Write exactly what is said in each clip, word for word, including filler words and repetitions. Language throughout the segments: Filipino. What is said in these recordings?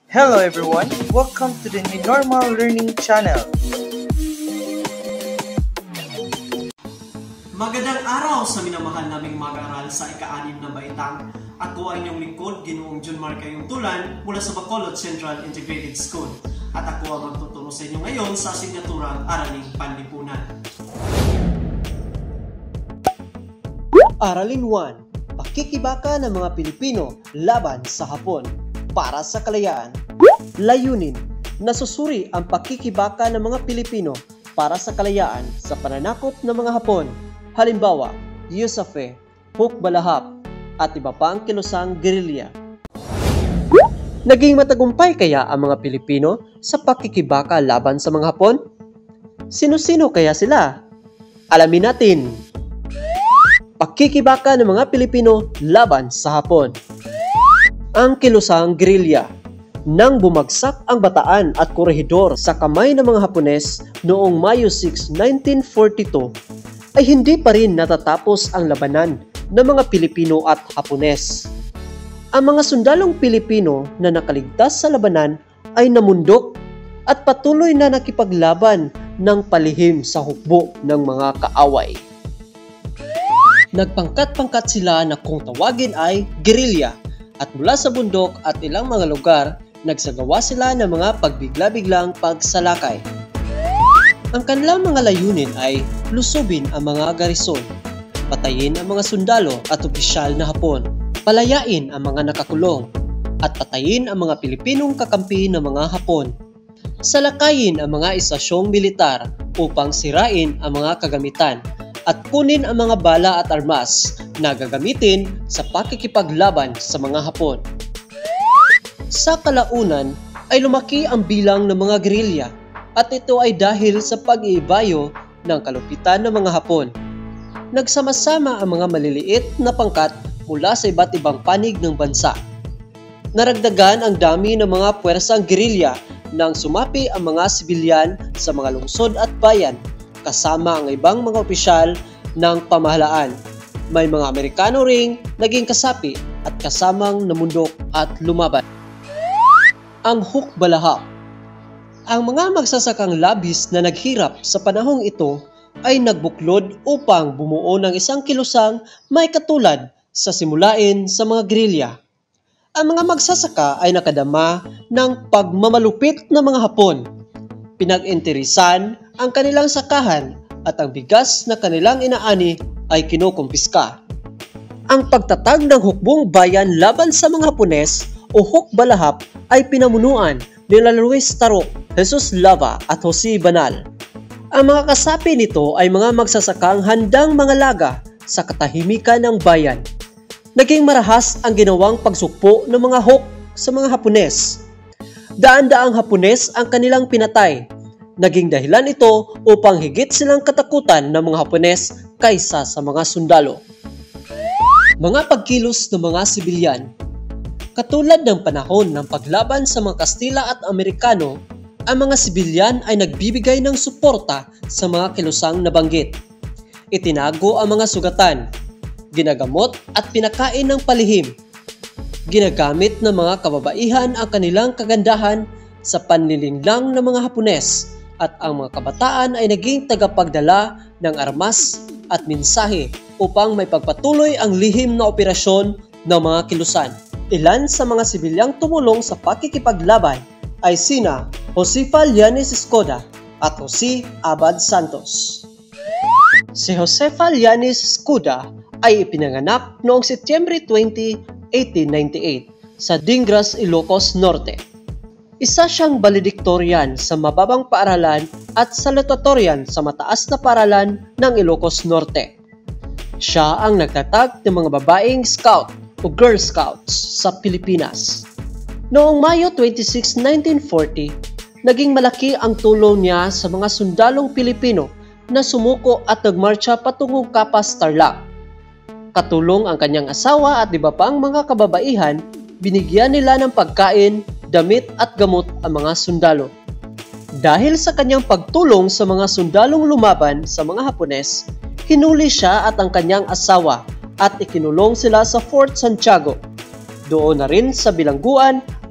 Hello everyone, welcome to the New Normal Learning Channel. Magandang araw sa minamahal naming mag-aaral sa ika-anim na baitang. Ako ay inyong lingkod, Ginoong Junmar Kayong Tulan mula sa Bacolod Central Integrated School. At ako ang magtuturo sa inyo ngayon sa asignaturang Araling Panlipunan. Aralin one. Pakikibaka ng mga Pilipino laban sa Hapon para sa kalayaan. Layunin, nasusuri ang pakikibaka ng mga Pilipino para sa kalayaan sa pananakop ng mga Hapon. Halimbawa, Yusafe, Hukbalahap, at iba pang kilusang gerilya. Naging matagumpay kaya ang mga Pilipino sa pakikibaka laban sa mga Hapon? Sino-sino kaya sila? Alamin natin! Pakikibaka ng mga Pilipino laban sa Hapon. Ang kilusang gerilya. Nang bumagsak ang Bataan at Corregidor sa kamay ng mga Hapones noong Mayo six, nineteen forty-two, ay hindi pa rin natatapos ang labanan ng mga Pilipino at Hapones. Ang mga sundalong Pilipino na nakaligtas sa labanan ay namundok at patuloy na nakipaglaban ng palihim sa hukbo ng mga kaaway. Nagpangkat-pangkat sila na kung tawagin ay gerilya at mula sa bundok at ilang mga lugar, nagsagawa sila ng mga pagbigla-biglang pagsalakay. Ang kanilang mga layunin ay lusubin ang mga garison, patayin ang mga sundalo at opisyal na Hapon, palayain ang mga nakakulong, at patayin ang mga Pilipinong kakampi ng mga Hapon. Salakayin ang mga istasyong militar upang sirain ang mga kagamitan at kunin ang mga bala at armas na gagamitin sa pakikipaglaban sa mga Hapon. Sa kalaunan ay lumaki ang bilang ng mga gerilya at ito ay dahil sa pag-iibayo ng kalupitan ng mga Hapon. Nagsama-sama ang mga maliliit na pangkat mula sa iba't ibang panig ng bansa. Naragdagan ang dami ng mga puwersang gerilya nang sumapi ang mga sibilyan sa mga lungsod at bayan kasama ang ibang mga opisyal ng pamahalaan. May mga Amerikano ring naging kasapi at kasamang namundok at lumaban. Ang Hukbalahap. Ang mga magsasakang labis na naghirap sa panahong ito ay nagbuklod upang bumuo ng isang kilusang may katulad sa simulain sa mga gerilya. Ang mga magsasaka ay nakadama ng pagmamalupit ng mga Hapon. Pinag-interesan ang kanilang sakahan at ang bigas na kanilang inaani ay kinukumpiska. Ang pagtatag ng hukbong bayan laban sa mga Hapones o Hukbalahap ay pinamunuan ni Luis Tarok, Jesus Lava at Jose Banal. Ang mga kasapi nito ay mga magsasakang handang mga laga sa katahimikan ng bayan. Naging marahas ang ginawang pagsukpo ng mga Huk sa mga Hapones. Daan-daang Hapones ang kanilang pinatay. Naging dahilan ito upang higit silang katakutan ng mga Hapones kaysa sa mga sundalo. Mga pagkilos ng mga sibilyan. Katulad ng panahon ng paglaban sa mga Kastila at Amerikano, ang mga sibilyan ay nagbibigay ng suporta sa mga kilusang nabanggit. Itinago ang mga sugatan, ginagamot at pinakain ng palihim. Ginagamit ng mga kababaihan ang kanilang kagandahan sa panlilinglang ng mga Hapones at ang mga kabataan ay naging tagapagdala ng armas at mensahe upang may pagpatuloy ang lihim na operasyon ng mga kilusan. Ilan sa mga sibilyang tumulong sa pakikipaglaban ay sina Josefa Llanes Escoda at Jose Abad Santos. Si Josefa Llanes Escoda ay ipinanganak noong Setyembre twentieth, eighteen ninety-eight sa Dingras, Ilocos Norte. Isa siyang valedictorian sa mababang paaralan at salutatorian sa mataas na paaralan ng Ilocos Norte. Siya ang nagtatag ng mga babaeng scout o Girl Scouts sa Pilipinas. Noong Mayo twenty-sixth, nineteen forty, naging malaki ang tulong niya sa mga sundalong Pilipino na sumuko at nagmarcha patungong Capas, Tarlac. Katulong ang kanyang asawa at iba pang mga kababaihan, binigyan nila ng pagkain, damit at gamot ang mga sundalo. Dahil sa kanyang pagtulong sa mga sundalong lumaban sa mga Hapones, hinuli siya at ang kanyang asawa at ikinulong sila sa Fort Santiago. Doon na rin sa bilangguan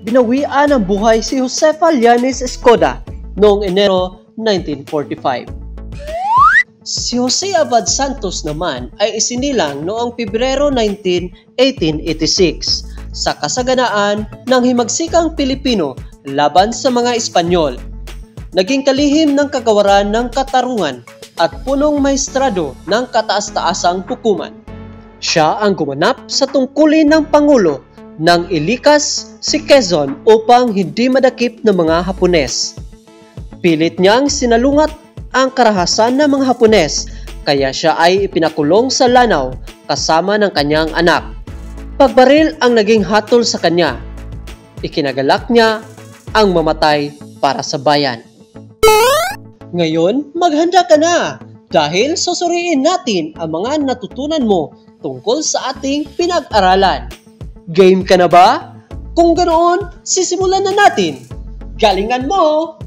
binawian ang buhay si Josefa Llanes Escoda noong Enero nineteen forty-five. Si Jose Abad Santos naman ay isinilang noong Pebrero nineteen, eighteen eighty-six sa kasaganaan ng himagsikang Pilipino laban sa mga Espanyol. Naging kalihim ng kagawaran ng katarungan at punong maestrado ng kataas-taasang hukuman. Siya ang gumanap sa tungkulin ng Pangulo nang ilikas si Quezon upang hindi madakip ng mga Hapones. Pilit niyang sinalungat ang karahasan ng mga Hapones kaya siya ay ipinakulong sa Lanao kasama ng kanyang anak. Pagbaril ang naging hatol sa kanya. Ikinagalak niya ang mamatay para sa bayan. Ngayon, maghanda ka na dahil susuriin natin ang mga natutunan mo tungkol sa ating pinag-aralan. Game ka na ba? Kung ganoon, sisimulan na natin. Galingan mo!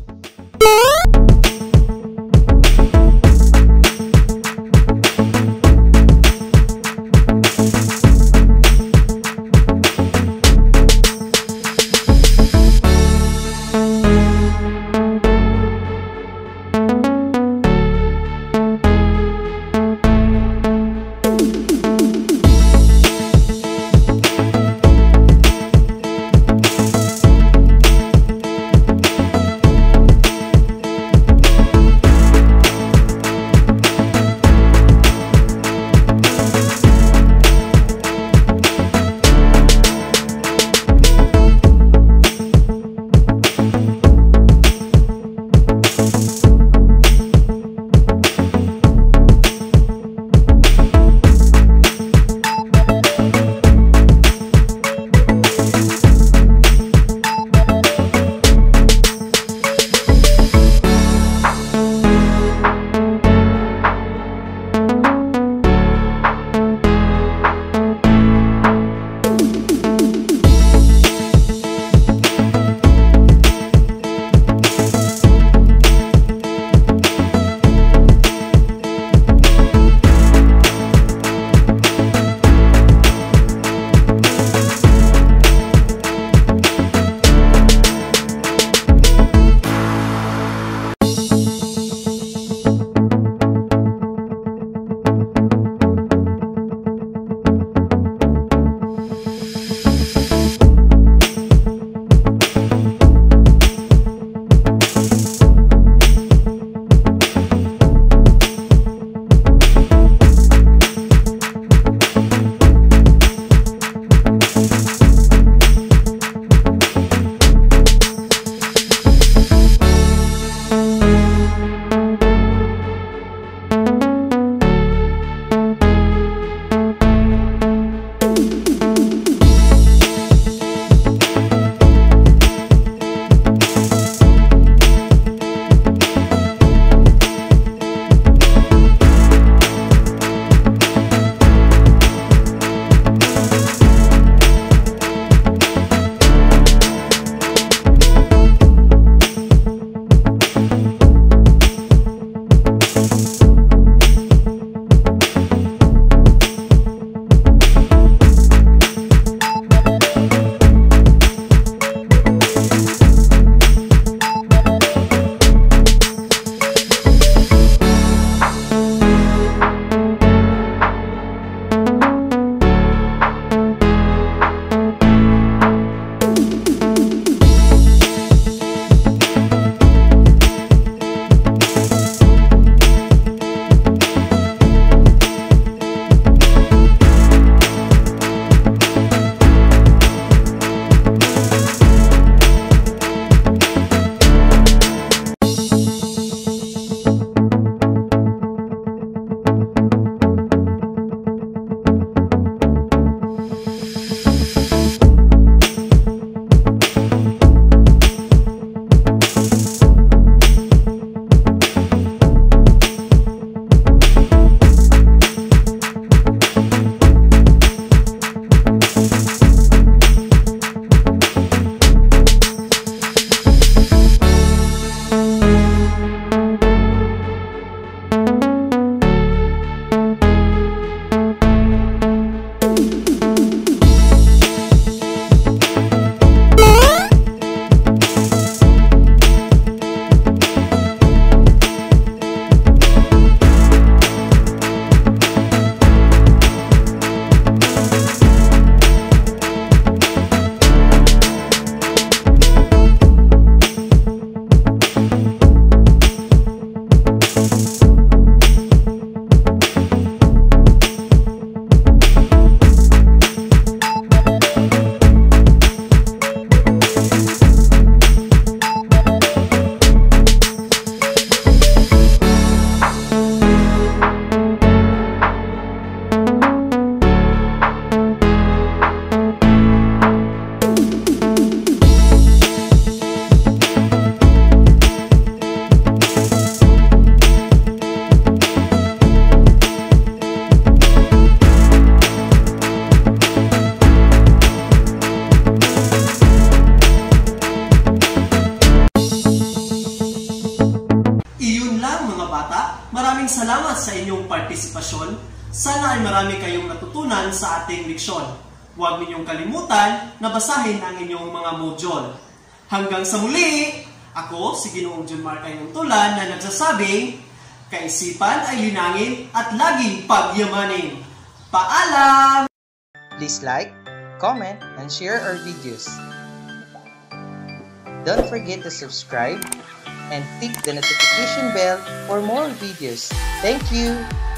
Maraming salamat sa inyong partisipasyon. Sana ay marami kayong natutunan sa ating leksyon. Huwag ninyong kalimutan na basahin ang inyong mga module. Hanggang sa muli, ako si Ginoong John Mark Ayong Tulan na nagsasabing, kaisipan ay linangin at laging pagyamanin. Paalam! Please like, comment, and share our videos. Don't forget to subscribe and click the notification bell for more videos. Thank you!